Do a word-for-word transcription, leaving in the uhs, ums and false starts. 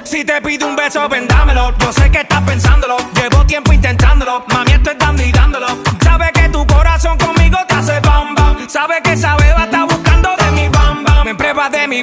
Si te pido un beso, ven dámelo. Yo sé que estás pensándolo, llevo tiempo intentándolo. Mami, esto es dando y dándolo. Sabe que tu corazón conmigo te hace bam bam. Sabe que esa beba está buscando de mi bam bam. Me prueba de mi